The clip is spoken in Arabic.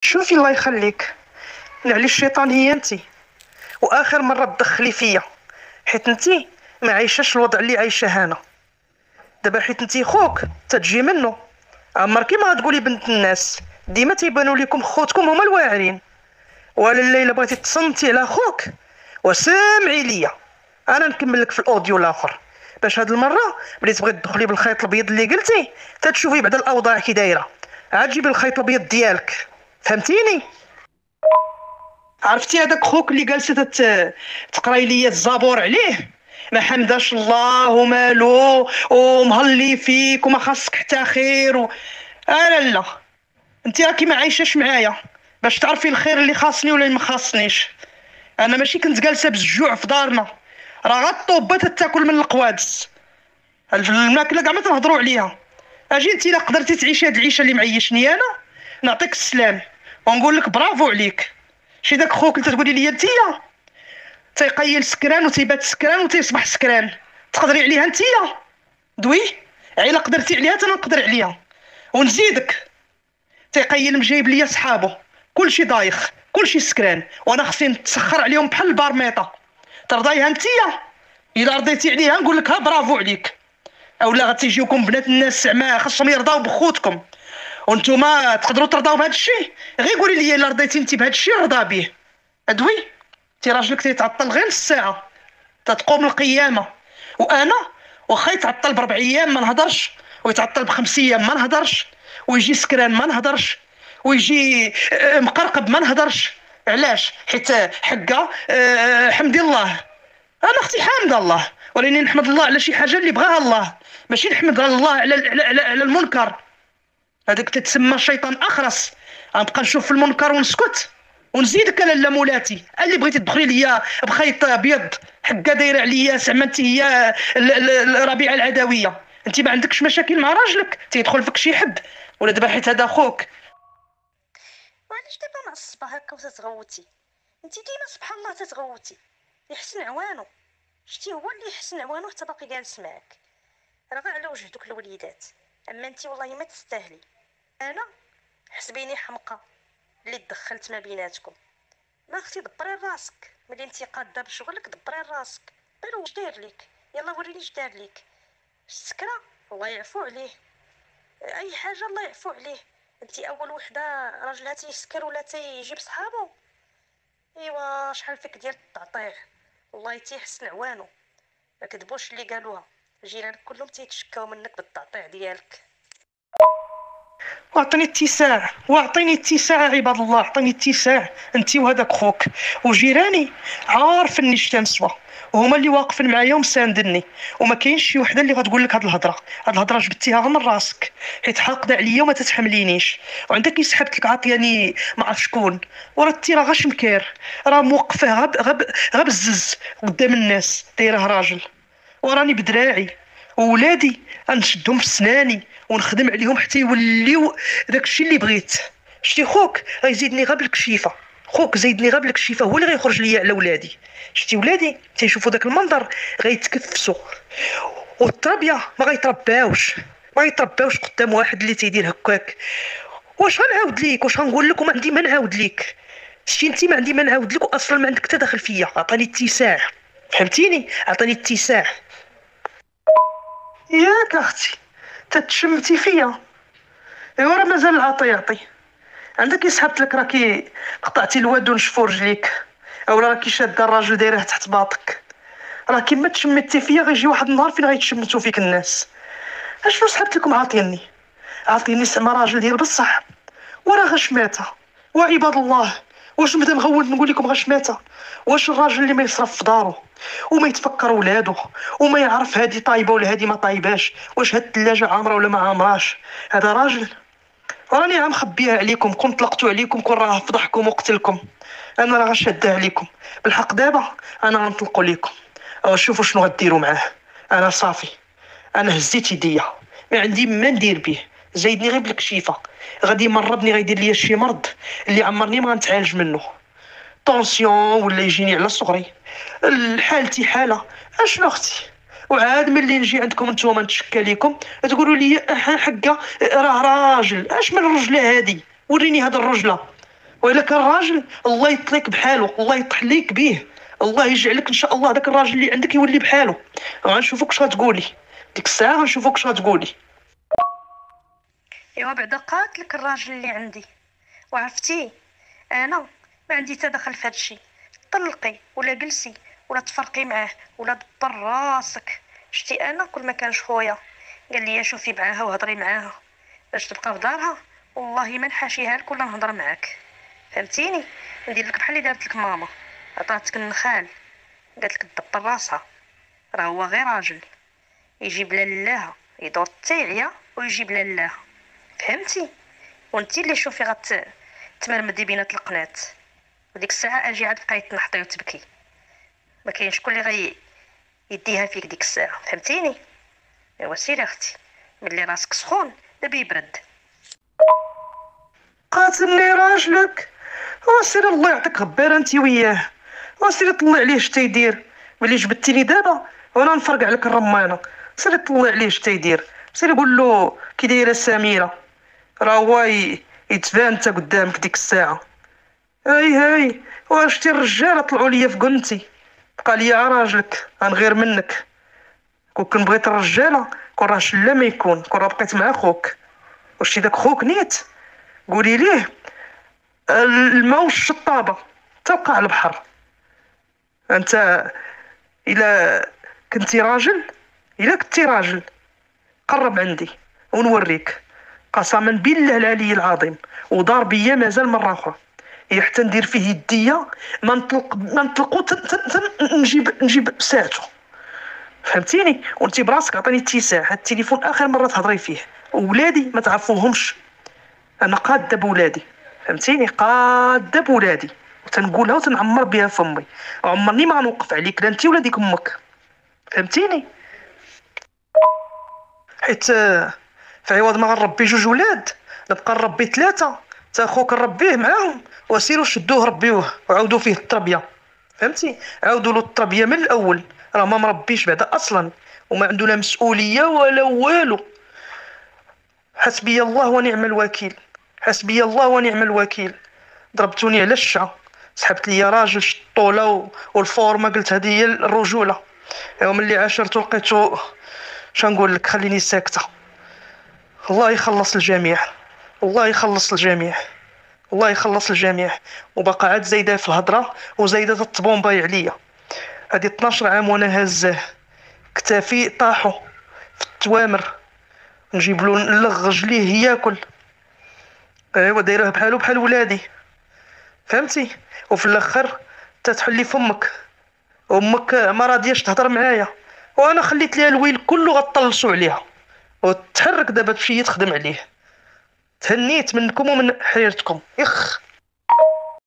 شوفي الله يخليك، نعلي الشيطان هي انت، واخر مره تدخلي فيا، حيت انت ما عايشاش الوضع اللي عايشه انا دابا، حيت انت خوك تتجي منه. عمركي ما غتقولي بنت الناس، ديما تيبانوا لكم خوتكم هما الواعرين. ولا الليله بغيتي تصنتي على خوك وسامعي ليا، انا نكمل لك في الاوديو الاخر، باش هاد المره ملي تبغي تدخلي بالخيط الابيض اللي قلتي تتشوفي بعد الاوضاع كي دايره، عاد جيبي الخيط الابيض ديالك. فهمتيني؟ عرفتي هذاك خوك اللي جالسه تقراي لي الزبور عليه، ما حمداش الله ومالو ومهلي فيك وما خاصك حتى خير لا لا، انت راكي ما عايشاش معايا باش تعرفي الخير اللي خاصني ولا اللي ما خاصنيش. انا ماشي كنت جالسه بالجوع في دارنا، راه غطوبه تاكل من القوادس، الماكله كاع ما تنهضروا عليها. اجي انت الا قدرتي تعيشي هاد العيشه اللي معيشني انا، نعطيك السلام ونقول لك برافو عليك. شي داك خوك اللي تقولي لي انتيا تيقيل سكران وتيبات سكران وتيصبح سكران، تقدري عليها انتيا؟ دوي الا قدرتي عليها انا نقدر عليها. ونزيدك تيقيل مجايب ليا صحابو كلشي دايخ كلشي سكران، وانا خصني نتسخر عليهم بحال البارميطه. ترضايها انتيا؟ الا رضيتي عليها نقول لك ها برافو عليك. اولا غتيجيوكم بنات الناس زعما خاصهم يرضاو بخوتكم، وانتوما تقدروا ترضاو بهذا الشيء؟ غير قولي لي الا رضيتي انت بهذا الشيء نرضى به. ادوي تي راجلك تيتعطل غير نص ساعه تتقوم القيامه، وانا واخا يتعطل بربع ايام ما نهضرش، ويتعطل بخمس ايام ما نهضرش، ويجي سكران ما نهضرش، ويجي مقرقب ما نهضرش. علاش؟ حيت حقه حمدي الله. انا اختي حامده الله، ولاني نحمد الله على شي حاجه اللي بغاها الله، ماشي نحمد الله على المنكر. هذاك تتسمى الشيطان اخرس. غنبقى نشوف في المنكر ونسكت ونزيدك انا لا مولاتي اللي بغيتي تدخلي ليا بخيط ابيض حكا دايره عليا زعما انت هي الربيعه العدويه. انت ما عندكش مشاكل مع راجلك تيدخل فيك شي حد؟ ولا دابا حيت هذا خوك؟ وعلاش دابا معصبه هكا وتتغوتي؟ انت ديما سبحان الله تتغوتي. يحسن عوانو، شتي هو اللي يحسن عوانو حتى باقي جالس معاك، راه غير على وجه دوك الوليدات. اما انت والله ما تستاهلي. انا حسبيني حمقى اللي تدخلت ما بيناتكم. ما اختي دبري راسك، ملي انت قاده بشغلك دبري راسك. دير واش داير ليك، يلا وريني اش دار ليك. السكره الله يعفو عليه، اي حاجه الله يعفو عليه. انت اول وحده راجلها تيسكر ولا تيجيب صحابو. ايوا شحال فيك ديال التعطيع، والله تيحسن عوانو. ما كذبوش اللي قالوها، جيرانك كلهم تيتشكاو منك بالتعطيع ديالك. واعطيني اتساع، واعطيني اتساع عباد الله، اعطيني اتساع انت وهذاك خوك وجيراني عارفني شتا نسوا، وهما اللي واقفين معايا ومساندني، وما كاينش شي وحده اللي غتقول لك هاد الهضره جبتيها من راسك حيت حاقده عليا وما تتحملينيش. وعندك اللي سحبت لك عطياني ما عرف شكون، وراه انت راه غاش مكير، راه موقفه غا بزز قدام الناس دايره راجل، وراني بدراعي وولادي غنشدهم في سناني ونخدم عليهم حتى يوليو داكشي اللي بغيت. شتي خوك غيزيدني غير بالكشيفه، خوك زيدني غير بالكشيفه هو اللي غيخرج ليا على ولادي. شتي ولادي تيشوفوا داك المنظر غيتكفسوا، والتربيه ما غيترباوش قدام واحد اللي تيدير هكاك. واش غنعاود ليك، واش غنقول لك وما عندي ما نعاود ليك؟ شتي انت ما عندي ما نعاود لك، واصلا ما عندك تدخل فيا. عطاني اتساع، فهمتيني؟ عطاني اتساع. ياك اختي تتشمتي فيا، ايوا راه مازال العطي يعطي. عندك يسحبت لك راكي قطعتي الواد ونشفو رجليك، اولا راكي شاده الراجل دايره تحت باطك. راه كيما تشمتي فيا غيجي واحد النهار فين غيتشمتوا فيك الناس. اشنو سحبت لكم؟ عاطيني سما راجل ديال بصح وراه غشماته. وعباد الله واش نبدا مغول نقول لكم غشماته؟ واش الراجل اللي ما يصرف في دارو وما يتفكر ولادو وما يعرف هادي طايبه ولا هادي ما طايباش، واش هاد الثلاجه عامره ولا ما عامراش، هذا راجل؟ راني عم خبيها عليكم، كون طلقتو عليكم كون راه فضحكم وقتلكم، انا راه غشاده عليكم بالحق. دابا انا غنطلقوا ليكم، او شوفوا شنو غديروا معاه. انا صافي، انا هزيت يديا، ما عندي ما ندير به. زايدني غير بالكشيفه، غادي يمرضني، غيدير لي شي مرض اللي عمرني ما غنتعالج منه، طونسيون ولا يجيني على صغري. حالتي حاله اشنو اختي؟ وعاد ملي نجي عندكم نتوما نتشكى ليكم تقولوا لي حقا راه راجل. اش من رجله هادي؟ وريني هاد الرجله. والا كان راجل الله يطليك بحاله، الله يطحليك به، الله يجعلك ان شاء الله داك الراجل اللي عندك يولي بحاله. غنشوفوك اش غتقولي ديك الساعه، غنشوفوك اش غتقولي. ايوا بعدا قاتلك الراجل اللي عندي، وعرفتي انا ما عندي تدخل في هادشي. طلقي ولا جلسي ولا تفرقي معاه ولا دبر راسك. شتي انا كل ما كانش خويا قال لي شوفي معاها وهضري معاها باش تبقى في دارها، والله ما نحاشيها لك ولا نهضر معاك، فهمتيني؟ ندير لك بحال اللي دارت لك ماما، عطاتك النخال قالت لك دبر راسها. راه هو غير راجل يجيب لالاها يدور التيعيه ويجيب لالاها، فهمتي؟ وانتي اللي شوفي تمرمدي بينات القنات، وديك الساعه اجي عاد بقاي تنحطي وتبكي، ما كاينش شكون اللي يديها فيك ديك الساعه، فهمتيني؟ ايوا سيري اختي، ملي راسك سخون دابا يبرد. قاتلني راجلك، وسيري الله يعطيك غبار انت وياه، وسيري طلع عليه اش تيدير. ملي جبدتيني دابا وانا نفرقع لك الرمانه، سيري طلع عليه اش تيدير، سيري قول له كي دايره سميره، راه هو يتبان انت قدامك ديك الساعه. هاي واشتي الرجاله طلعوا ليا في قنتي، بقى ليا راجلك غنغير منك. كون بغيت الرجاله كون راه شلا ما يكون، كون راه بقيت مع خوك. وشتي داك خوك نيت قولي ليه الماء والشطابه تبقى على البحر. انت الا كنتي راجل، الا كنتي راجل قرب عندي ونوريك، قسما بالله العلي العظيم ودار بيا مازال مره اخرى، حتى ندير فيه يديه ما نطلقو نجيب ساعته، فهمتيني؟ وانت براسك عطيني اتساع، هاد التليفون اخر مره تهضري فيه، وولادي ما تعرفوهمش، انا قاده بولادي، فهمتيني؟ قاده بولادي وتنقولها وتنعمر بها فمي، عمرني ما غنوقف عليك لا انت ولا ديك امك، فهمتيني؟ حيت في عوض ما غنربي جوج ولاد نبقى نربي ثلاثه، تا خوك نربيه معاهم، وسيروا شدوه ربيوه وعاودوا فيه التربيه، فهمتي؟ عاودوا له التربيه من الاول، راه ما مربيش بعدا اصلا وما عنده لا مسؤوليه ولا والو. حسبي الله ونعم الوكيل، حسبي الله ونعم الوكيل. ضربتوني على الشعه، سحبت لي راجل الطوله والفورمه، قلت هذه هي الرجوله. يوم اللي عاشرته لقيتو شنقول لك، خليني ساكته. الله يخلص الجميع، الله يخلص الجميع، الله يخلص الجميع. وبقى عاد زايده في الهضره وزايده الطبومباي عليا. هادي 12 عام وانا هزاه، كتافي طاحوا في التوامر، نجيب له نلغ رجليه ياكل. ايوا دايره بحالو بحال ولادي، فهمتي؟ وفي الاخر تتحلي فمك، امك ما راضياش تهضر معايا، وانا خليت ليها الويل كله غطلسوا عليها، وتحرك دابا تمشي تخدم عليه. تهنيت منكم ومن حريرتكم.